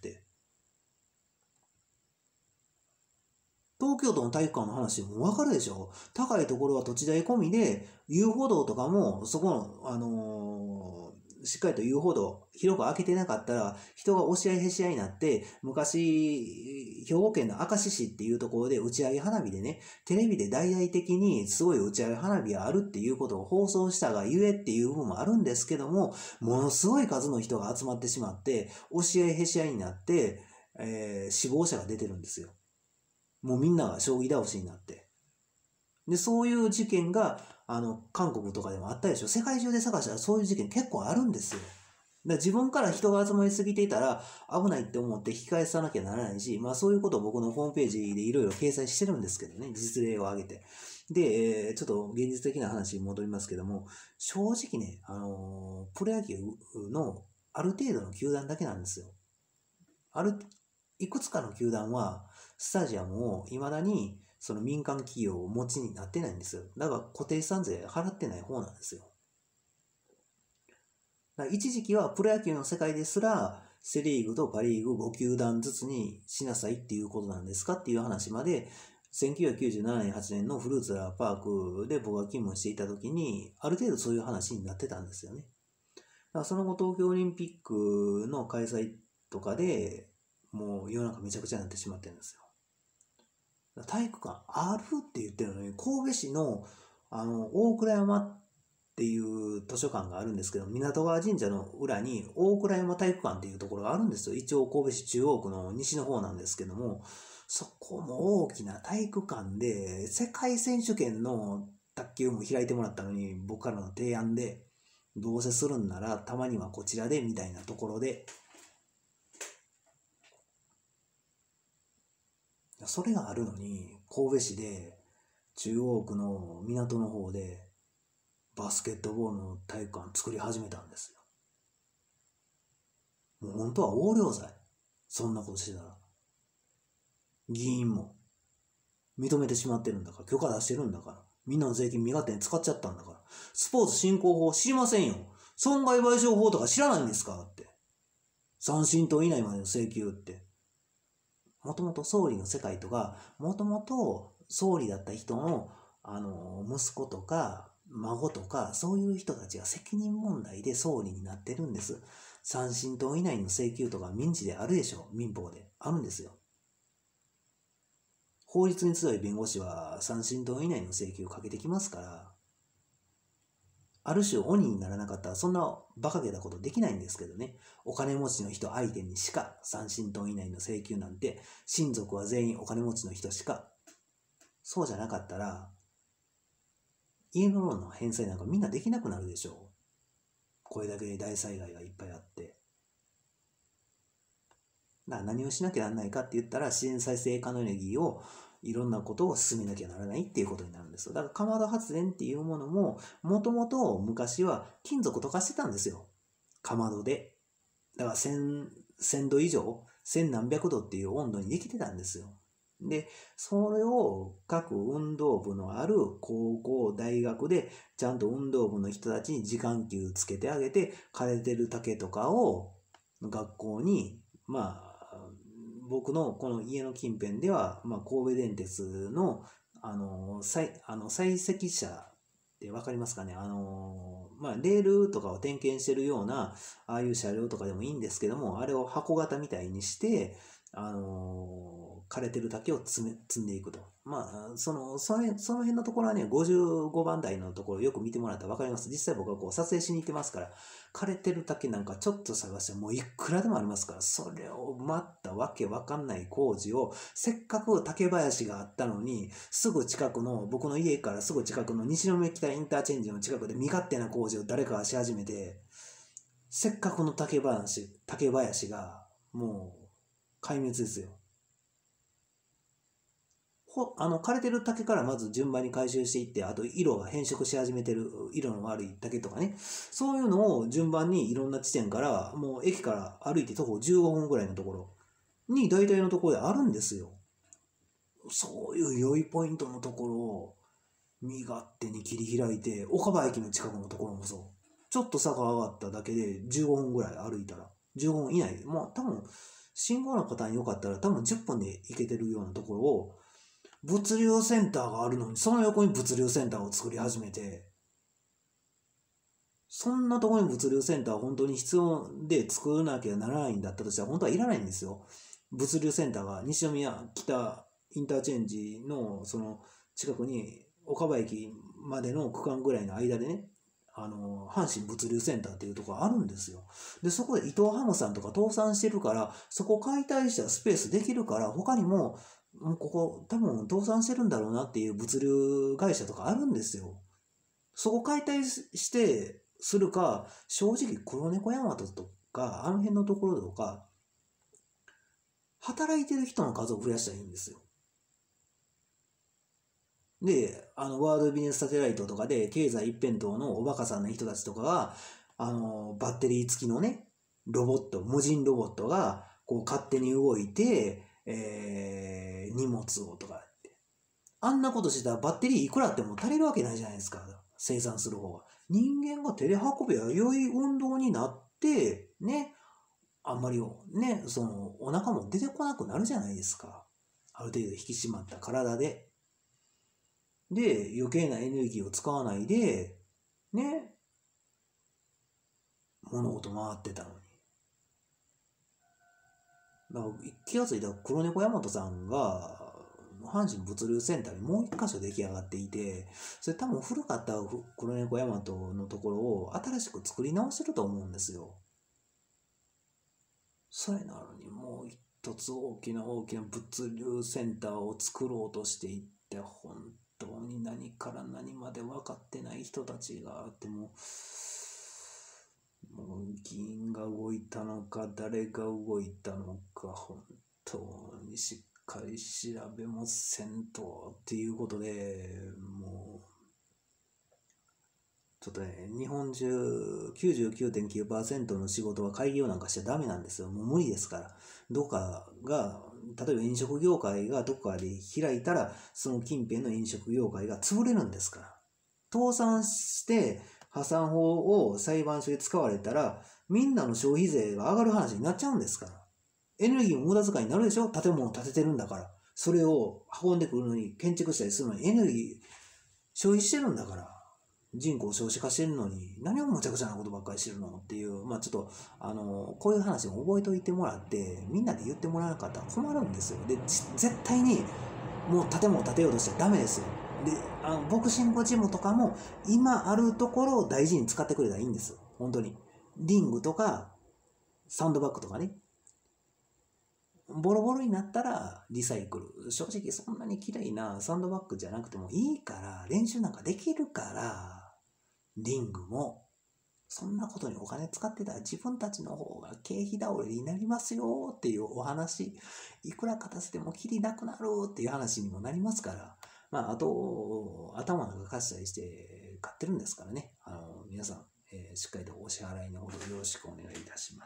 東京都の体育館の話もわかるでしょ。高いところは土地代込みで、遊歩道とかも、そこの、しっかりと遊歩道、広く開けてなかったら、人が押し合いへし合いになって、昔、兵庫県の明石市っていうところで打ち上げ花火でね、テレビで大々的にすごい打ち上げ花火があるっていうことを放送したがゆえっていう部分もあるんですけども、ものすごい数の人が集まってしまって、押し合いへし合いになって、死亡者が出てるんですよ。もうみんなが将棋倒しになって。で、そういう事件が、韓国とかでもあったでしょ。世界中で探したらそういう事件結構あるんですよ。だから自分から人が集まりすぎていたら危ないって思って引き返さなきゃならないし、そういうことを僕のホームページでいろいろ掲載してるんですけどね、実例を挙げて。で、ちょっと現実的な話に戻りますけども、正直ね、プロ野球のある程度の球団だけなんですよ。いくつかの球団は、スタジアムを未だにその民間企業を持ちになってないんですよ。だから固定資産税払ってない方なんですよ。だから一時期はプロ野球の世界ですら、セリーグとパリーグ5球団ずつにしなさいっていうことなんですかっていう話まで、1997年、8年のフルーツラーパークで僕が勤務していた時に、ある程度そういう話になってたんですよね。だからその後東京オリンピックの開催とかで、もう世の中めちゃくちゃになってしまってるんですよ。 体育館あるって言ってるのに、神戸市の、大倉山っていう図書館があるんですけど、港川神社の裏に大倉山体育館っていうところがあるんですよ。一応神戸市中央区の西の方なんですけども、そこも大きな体育館で、世界選手権の卓球も開いてもらったのに、僕からの提案で、どうせするんならたまにはこちらでみたいなところで、それがあるのに、神戸市で中央区の港の方でバスケットボールの体育館作り始めたんですよ。もう本当は横領罪。そんなことしてたら。議員も認めてしまってるんだから、許可出してるんだから、みんなの税金身勝手に使っちゃったんだから、スポーツ振興法知りませんよ。損害賠償法とか知らないんですかって。3審等以内までの請求って。もともと総理の世界とか、もともと総理だった人の、息子とか、孫とか、そういう人たちが責任問題で総理になってるんです。3審等以内の請求とか民事であるでしょ。民法で。あるんですよ。法律に強い弁護士は3審等以内の請求をかけてきますから、ある種鬼にならなかったらそんな馬鹿げたことできないんですけどね。お金持ちの人相手にしか3審等以内の請求なんて、親族は全員お金持ちの人しか。そうじゃなかったら、家のローンの返済なんかみんなできなくなるでしょう。これだけ大災害がいっぱいあって。だから何をしなきゃならないかって言ったら、自然再生可能エネルギーをいろんなことを進めなきゃならないっていうことになるんですよ。だからかまど発電っていうものも、もともと昔は金属溶かしてたんですよ。かまどで。だから1000度以上、1000何百度っていう温度にできてたんですよ。で、それを各運動部のある高校、大学でちゃんと運動部の人たちに時間給つけてあげて、枯れてる竹とかを学校に、僕のこの家の近辺では、神戸電鉄の、採石車ってわかりますかね。レールとかを点検してるような、ああいう車両とかでもいいんですけども、あれを箱型みたいにして、枯れてる竹を積んでいくと。その辺のところはね、55番台のところよく見てもらったら分かります。実際僕はこう撮影しに行ってますから、枯れてる竹なんかちょっと探してもういくらでもありますから、それを待ったわけわかんない工事を、せっかく竹林があったのに、すぐ近くの、僕の家からすぐ近くの西宮北インターチェンジの近くで身勝手な工事を誰かがし始めて、せっかくの竹林がもう壊滅ですよ。枯れてる竹からまず順番に回収していって、あと色が変色し始めてる色の悪い竹とかね、そういうのを順番にいろんな地点から、もう駅から歩いて徒歩15分ぐらいのところに大体のところであるんですよ。そういう良いポイントのところを身勝手に切り開いて、岡場駅の近くのところもそう。ちょっと坂上がっただけで15分ぐらい歩いたら、15分以内で、多分、信号のパターン良かったら多分10分で行けてるようなところを、物流センターがあるのに、その横に物流センターを作り始めて、そんなところに物流センター本当に必要で作らなきゃならないんだったとしたら、本当はいらないんですよ。物流センターが西宮北インターチェンジのその近くに岡場駅までの区間ぐらいの間でね、阪神物流センターっていうところあるんですよ。で、そこで伊藤ハムさんとか倒産してるから、そこ解体したスペースできるから、他にも、ここ多分倒産してるんだろうなっていう物流会社とかあるんですよ。そこ解体してするか、正直黒猫大和とか、あの辺のところとか、働いてる人の数を増やしたらいいんですよ。で、ワールドビジネスサテライトとかで、経済一辺倒のおバカさんな人たちとかが、バッテリー付きのね、無人ロボットが、こう勝手に動いて、荷物をとかって。あんなことしてたらバッテリーいくらあっても足りるわけないじゃないですか。生産する方が。人間が手で運べば良い運動になって、ね、あんまりね、お腹も出てこなくなるじゃないですか。ある程度引き締まった体で。で、余計なエネルギーを使わないで、ね、物事回ってたのに。だから気がついたら黒猫大和さんが、 阪神物流センターにもう一箇所出来上がっていて、それ多分古かった黒猫大和のところを新しく作り直してると思うんですよ。それなのにもう一つ大きな物流センターを作ろうとしていって、本当に何から何まで分かってない人たちがあってもう議員が動いたのか誰が動いたのか本当にしっかり調べもせんとっていうことで、もうちょっとね、日本中 99.9% の仕事は開業なんかしちゃダメなんですよ。もう無理ですから。どこかが、例えば飲食業界がどこかで開いたら、その近辺の飲食業界が潰れるんですから。倒産して破産法を裁判所で使われたら、みんなの消費税が上がる話になっちゃうんですから。エネルギーも無駄遣いになるでしょ？建物を建ててるんだから。それを運んでくるのに、建築したりするのにエネルギー消費してるんだから。人口少子化してるのに何をむちゃくちゃなことばっかりしてるのっていう、ちょっとこういう話も覚えておいてもらってみんなで言ってもらわなかったら困るんですよ。で絶対にもう建物を建てようとしちゃダメですよ。でボクシングジムとかも今あるところを大事に使ってくれたらいいんです。本当にリングとかサンドバッグとかね、ボロボロになったらリサイクル。正直そんなに綺麗なサンドバッグじゃなくてもいいから、練習なんかできるから、リングもそんなことにお金使ってたら自分たちの方が経費倒れになりますよっていうお話、いくら勝たせてもきりなくなるっていう話にもなりますから、あと頭なんか貸したりして買ってるんですからね、皆さん、しっかりとお支払いのほどよろしくお願いいたします。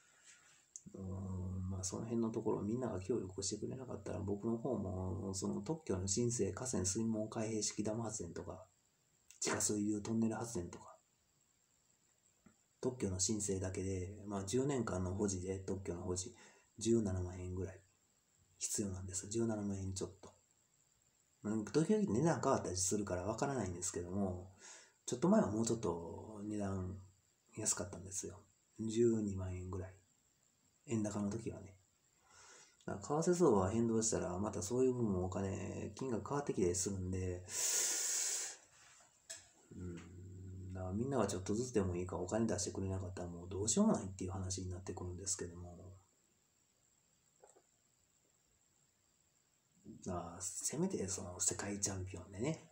その辺のところみんなが協力してくれなかったら、僕の方もその特許の申請、河川水門開閉式ダム発電とか地下水流トンネル発電とか特許の申請だけで、10年間の保持で特許の保持17万円ぐらい必要なんです。17万円ちょっと。時々値段変わったりするからわからないんですけども、ちょっと前はもうちょっと値段安かったんですよ。12万円ぐらい。円高の時はね。為替相場が変動したら、またそういう分も金額変わってきたりするんで、だからみんながちょっとずつでもいいからお金出してくれなかったらもうどうしようもないっていう話になってくるんですけども、せめてその世界チャンピオンでね、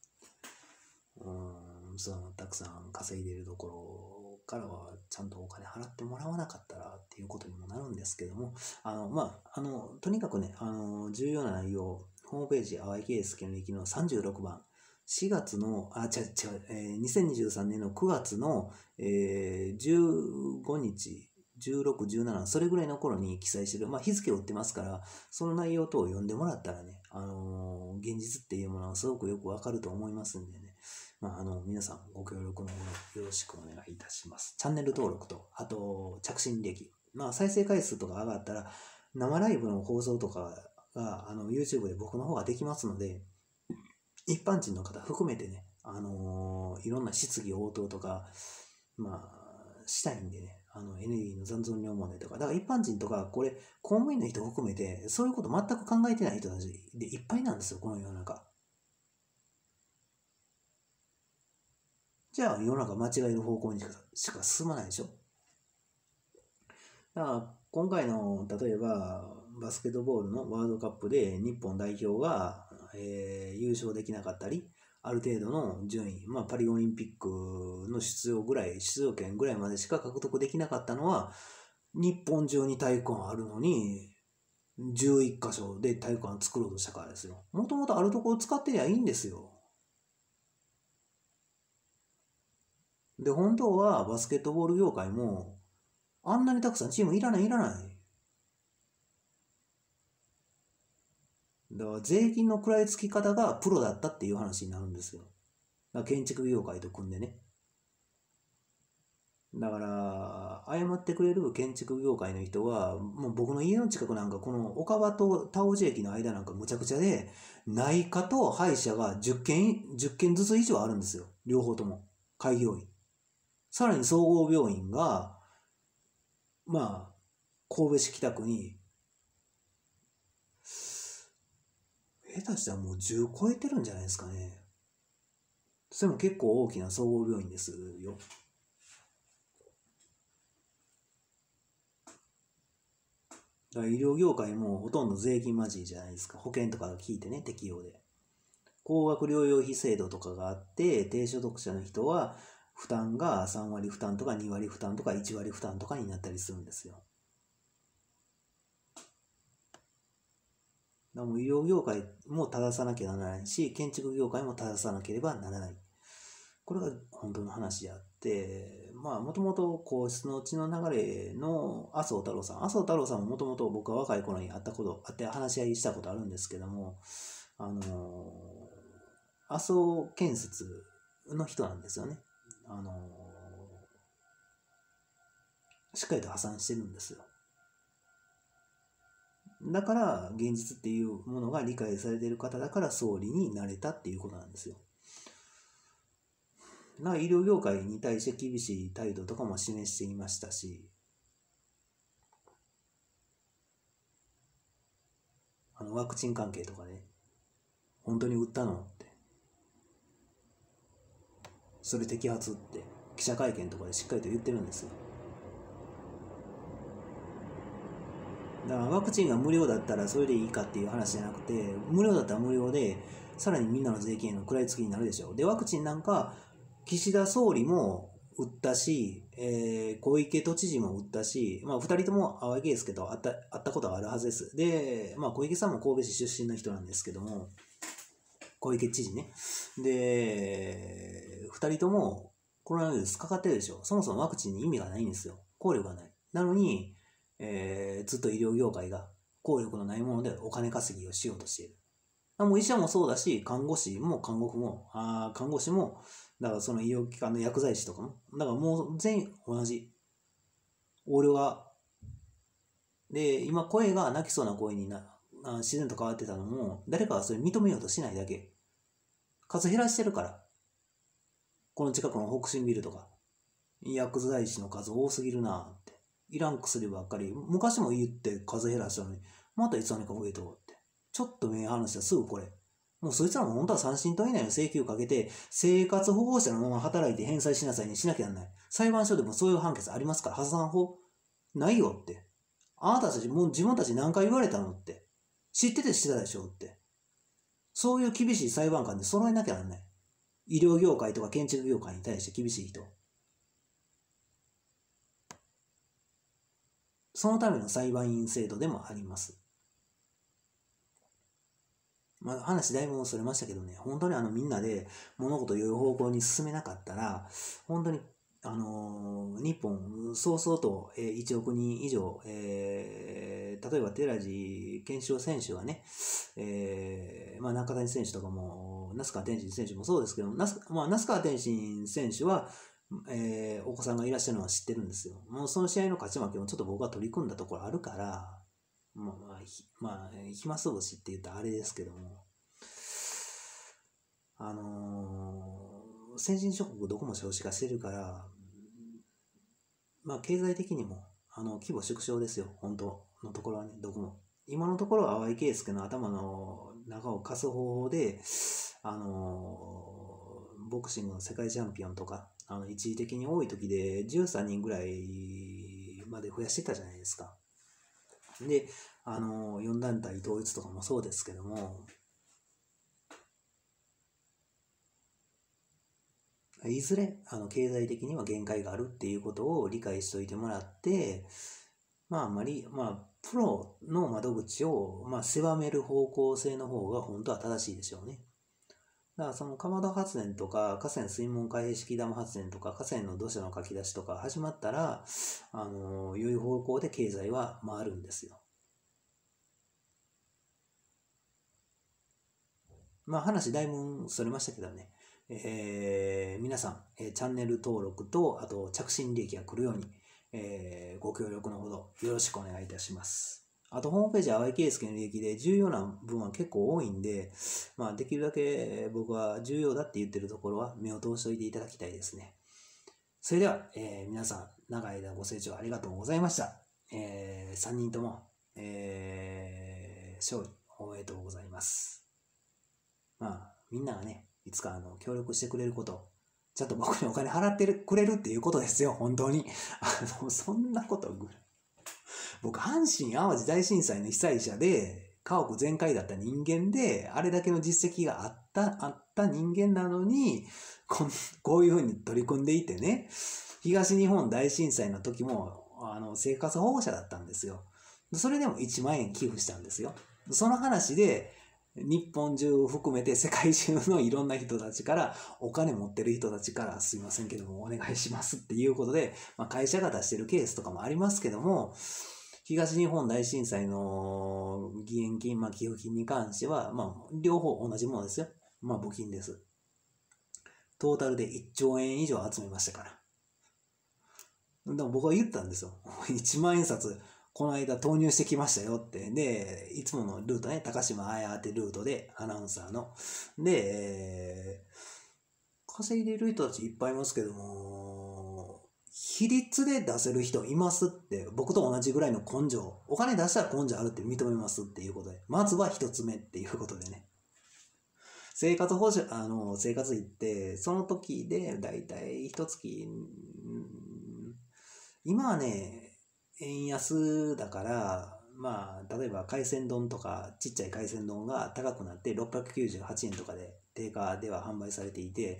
たくさん稼いでいるところからはちゃんとお金払ってもらわなかったらっていうことにもなるんですけども、とにかくね、重要な内容、ホームページ、淡井圭介の歴の36番、4月の、2023年の9月の、15日、16、17、それぐらいの頃に記載してる、日付を打ってますから、その内容等を読んでもらったらね、現実っていうものはすごくよくわかると思いますんでね、皆さんご協力のほどよろしくお願いいたします。チャンネル登録と、あと、着信履歴。再生回数とか上がったら、生ライブの放送とかが、YouTube で僕の方ができますので、一般人の方含めてね、いろんな質疑応答とか、したいんでね、エネルギーの残存量問題とか、だから一般人とか、これ、公務員の人含めて、そういうこと全く考えてない人たちでいっぱいなんですよ、この世の中。じゃあ、世の中間違える方向にしか進まないでしょ。だから今回の、例えば、バスケットボールのワールドカップで日本代表が、優勝できなかったり、ある程度の順位、パリオリンピックの出場権ぐらいまでしか獲得できなかったのは、日本中に体育館あるのに、11カ所で体育館作ろうとしたからですよ。もともとあるところ使ってりゃいいんですよ。で、本当はバスケットボール業界も、あんなにたくさんチームいらない。だから税金の食らいつき方がプロだったっていう話になるんですよ。だから建築業界と組んでね。だから、謝ってくれる建築業界の人は、もう僕の家の近くなんか、この岡場と田尾路駅の間なんかむちゃくちゃで、内科と歯医者が10件ずつ以上あるんですよ。両方とも。開業医。さらに総合病院が、神戸市北区に下手したらもう10超えてるんじゃないですかね。それも結構大きな総合病院ですよ。だから医療業界もほとんど税金マジじゃないですか。保険とかが効いてね、適用で。高額療養費制度とかがあって、低所得者の人は負担が3割負担とか2割負担とか1割負担とかになったりするんですよ。だからもう医療業界も正さなきゃならないし、建築業界も正さなければならない。これが本当の話であって、まあもともと皇室の血の流れの麻生太郎さんももともと僕は若い頃に会って話し合いしたことあるんですけども、麻生建設の人なんですよね。しっかりと破産してるんですよ。だから現実っていうものが理解されている方だから総理になれたっていうことなんですよ。医療業界に対して厳しい態度とかも示していましたし、ワクチン関係とかね、本当に打ったのって、それ摘発って記者会見とかでしっかりと言ってるんですよ。だからワクチンが無料だったらそれでいいかっていう話じゃなくて、無料だったら無料でさらにみんなの税金への食らいつきになるでしょ。でワクチンなんか岸田総理も打ったし、小池都知事も打ったし、2人とも淡井圭介と会ったことがあるはずです。で、小池さんも神戸市出身の人なんですけども、小池知事ね。で、2人ともコロナウイルスかかってるでしょ。そもそもワクチンに意味がないんですよ。効力がない。なのに、ずっと医療業界が効力のないものでお金稼ぎをしようとしている。もう医者もそうだし、看護師も看護師も、だからその医療機関の薬剤師とかも、だからもう全員同じ。横領が。で、今声が泣きそうな声に自然と変わってたのも、誰かがそれ認めようとしないだけ。数減らしてるから。この近くの北進ビルとか、薬剤師の数多すぎるなって。いらん薬ばっかり。昔も言って数減らしたのに、またいつの間にか増えとって。ちょっと目離したらすぐこれ。もうそいつらも本当は3審問以内の請求かけて、生活保護者のまま働いて返済しなさいにしなきゃならない。裁判所でもそういう判決ありますから、破産法ないよって。あなたたちもう自分たち何回言われたのって。知っててしてたでしょって。そういう厳しい裁判官で揃えなきゃならない。医療業界とか建築業界に対して厳しい人。そのための裁判員制度でもあります。話だいぶそれましたけどね、本当にみんなで物事を良い方向に進めなかったら、本当に日本、そうそうと、1億人以上、例えば寺地健志郎選手はね、中谷選手とかも、那須川天心選手もそうですけど、那須川天心選手は、お子さんがいらっしゃるのは知ってるんですよ。もうその試合の勝ち負けもちょっと僕は取り組んだところあるから、暇つぶしって言ったらあれですけども、先進諸国どこも少子化してるから、経済的にも規模縮小ですよ、本当のところはね、どこも。今のところは淡井圭介の頭の中を貸す方法で、ボクシングの世界チャンピオンとか、一時的に多い時で13人ぐらいまで増やしてたじゃないですか。で、4団体統一とかもそうですけども、いずれ経済的には限界があるっていうことを理解しておいてもらって、あんまり、プロの窓口を、狭める方向性の方が本当は正しいでしょうね。だからその蒲田発電とか河川水門開閉式ダム発電とか河川の土砂のかき出しとか始まったら、良い方向で経済は回るんですよ。話だいぶそれましたけどね。皆さん、チャンネル登録と、あと着信利益が来るように、ご協力のほどよろしくお願いいたします。あと、ホームページ、淡井圭介の利益で重要な分は結構多いんで、できるだけ僕は重要だって言ってるところは目を通しておいていただきたいですね。それでは、皆さん、長い間ご清聴ありがとうございました。3人とも、勝利おめでとうございます。 まあ、みんながね、いつか協力してくれること、ちゃんと僕にお金払ってくれるっていうことですよ、本当に。そんなことぐらい。僕、阪神・淡路大震災の被災者で、家屋全壊だった人間で、あれだけの実績があった人間なのに、こういうふうに取り組んでいてね、東日本大震災の時も、生活保護者だったんですよ。それでも1万円寄付したんですよ。その話で、日本中を含めて世界中のいろんな人たちから、お金持ってる人たちからすいませんけどもお願いしますっていうことで、会社が出してるケースとかもありますけども、東日本大震災の義援金、寄付金に関しては、両方同じものですよ。募金です。トータルで1兆円以上集めましたから。でも僕は言ったんですよ。1万円札、この間投入してきましたよって。で、いつものルートね、高島彩ってルートで、アナウンサーの。で、稼いでる人たちいっぱいいますけども、比率で出せる人いますって、僕と同じぐらいの根性、お金出したら根性あるって認めますっていうことで、まずは一つ目っていうことでね。生活保障、生活費って、その時でだいたい一月、今はね、円安だから、例えば海鮮丼とか、ちっちゃい海鮮丼が高くなって698円とかで定価では販売されていて、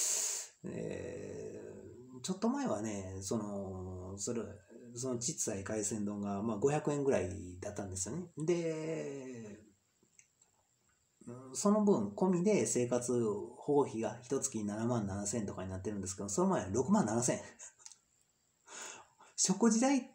ちょっと前はね、そのちっちゃい海鮮丼が500円ぐらいだったんですよね。で、その分込みで生活保護費が一月7万7千とかになってるんですけど、その前は6万7千。食事代って、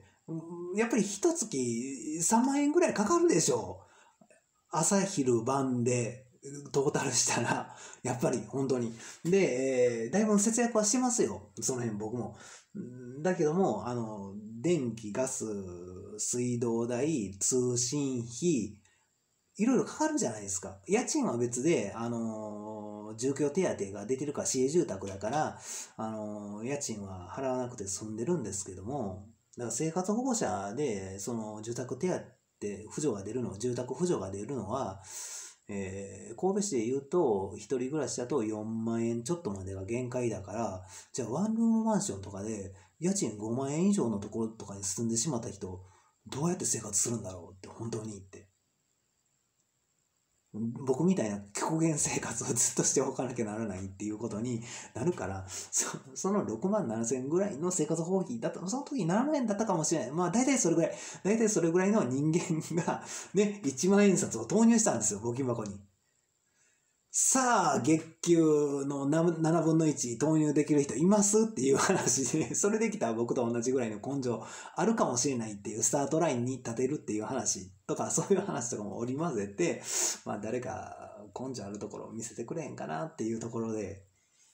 やっぱり一月3万円ぐらいかかるでしょう。朝昼晩でトータルしたら、やっぱり本当に。で、だいぶ節約はしてますよ。その辺僕も。だけども、電気、ガス、水道代、通信費、いろいろかかるじゃないですか。家賃は別で、住居手当が出てるから市営住宅だから、家賃は払わなくて済んでるんですけども、だから生活保護者で、その住宅手当、扶助が出るの、住宅扶助が出るのは、神戸市で言うと、一人暮らしだと4万円ちょっとまでが限界だから、じゃあワンルームマンションとかで、家賃5万円以上のところとかに住んでしまった人、どうやって生活するんだろうって、本当に言って。僕みたいな極限生活をずっとしておかなきゃならないっていうことになるから、その6万7千ぐらいの生活保護費だった、その時7万円だったかもしれない。大体それぐらいの人間がね、1万円札を投入したんですよ、募金箱に。さあ、月給の7分の1投入できる人いますっていう話で、それできたら僕と同じぐらいの根性あるかもしれないっていうスタートラインに立てるっていう話とか、そういう話とかも織り交ぜて、誰か根性あるところを見せてくれへんかなっていうところで、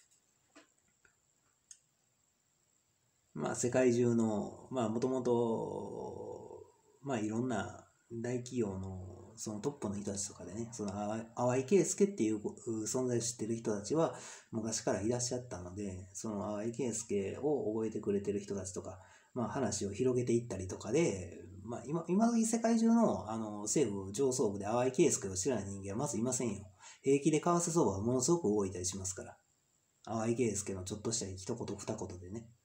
世界中の、もともと、いろんな大企業のそのトップの人たちとかでね、その淡井圭介っていう存在を知ってる人たちは昔からいらっしゃったので、その淡井圭介を覚えてくれてる人たちとか、話を広げていったりとかで、今時世界中の政府上層部で淡井圭介を知らない人間はまずいませんよ。平気で為替相場はものすごく動いたりしますから。淡井圭介のちょっとした一言二言でね。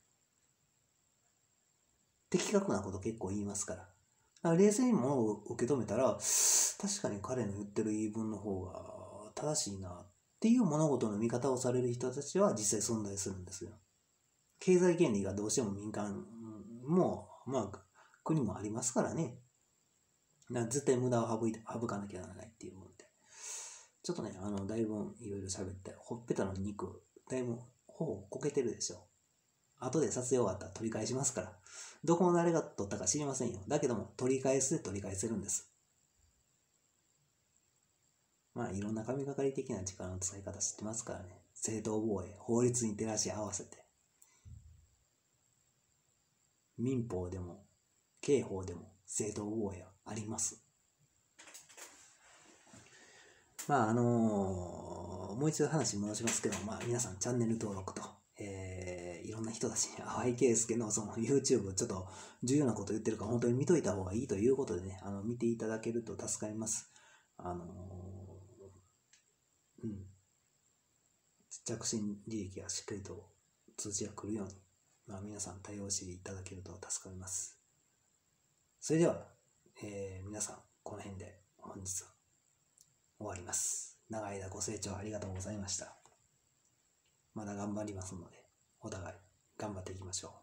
的確なこと結構言いますから。冷静にものを受け止めたら、確かに彼の言ってる言い分の方が正しいなっていう物事の見方をされる人たちは実際存在するんですよ。経済原理がどうしても民間も、国もありますからね。絶対無駄を省かなきゃならないっていうもんで。ちょっとね、だいぶいろいろ喋って、ほっぺたの肉、だいぶ頬こけてるでしょ。後で撮影終わったら取り返しますから。どこの誰が撮ったか知りませんよ。だけども、取り返せるんです。いろんな神がかり的な力の使い方知ってますからね。正当防衛、法律に照らし合わせて。民法でも、刑法でも、正当防衛はあります。もう一度話戻しますけど、皆さんチャンネル登録と、いろんな人たちに淡井圭介のその YouTube ちょっと重要なこと言ってるから本当に見といた方がいいということでね、見ていただけると助かります。 着信履歴がしっかりと通知が来るように、皆さん対応していただけると助かります。それでは、皆さんこの辺で本日は終わります。長い間ご清聴ありがとうございました。まだ頑張りますので、お互い頑張っていきましょう。